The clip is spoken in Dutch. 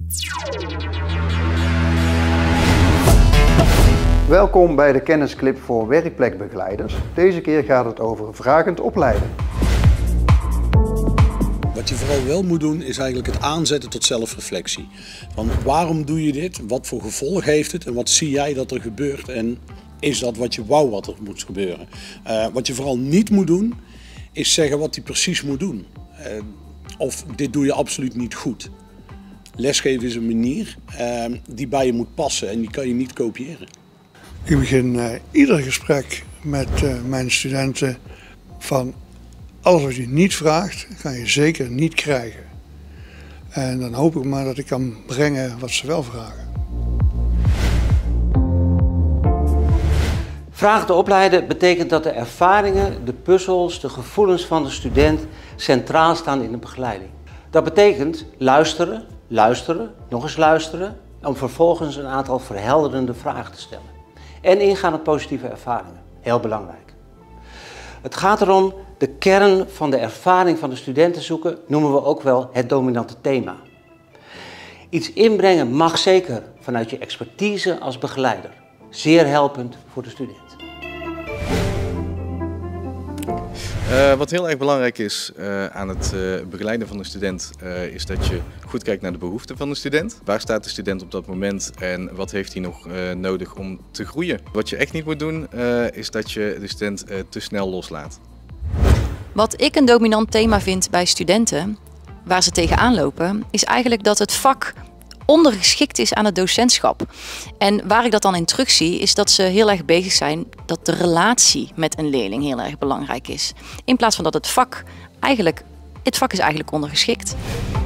Welkom bij de kennisclip voor werkplekbegeleiders. Deze keer gaat het over vragend opleiden. Wat je vooral wel moet doen is eigenlijk het aanzetten tot zelfreflectie. Van waarom doe je dit? Wat voor gevolg heeft het? En wat zie jij dat er gebeurt? En is dat wat je wou wat er moet gebeuren? Wat je vooral niet moet doen is zeggen wat hij precies moet doen. Of dit doe je absoluut niet goed. Lesgeven is een manier die bij je moet passen en die kan je niet kopiëren. Ik begin ieder gesprek met mijn studenten van alles wat je niet vraagt, ga je zeker niet krijgen. En dan hoop ik maar dat ik kan brengen wat ze wel vragen. Vragend opleiden betekent dat de ervaringen, de puzzels, de gevoelens van de student centraal staan in de begeleiding. Dat betekent luisteren, nog eens luisteren, om vervolgens een aantal verhelderende vragen te stellen. En ingaan op positieve ervaringen, heel belangrijk. Het gaat erom de kern van de ervaring van de studenten zoeken, noemen we ook wel het dominante thema. Iets inbrengen mag zeker vanuit je expertise als begeleider. Zeer helpend voor de student. Wat heel erg belangrijk is aan het begeleiden van de student is dat je goed kijkt naar de behoeften van de student. Waar staat de student op dat moment en wat heeft hij nog nodig om te groeien? Wat je echt niet moet doen is dat je de student te snel loslaat. Wat ik een dominant thema vind bij studenten, waar ze tegenaan lopen, is eigenlijk dat het vak ondergeschikt is aan het docentschap. En waar ik dat dan in terugzie, is dat ze heel erg bezig zijn dat de relatie met een leerling heel erg belangrijk is. In plaats van dat het vak is eigenlijk ondergeschikt.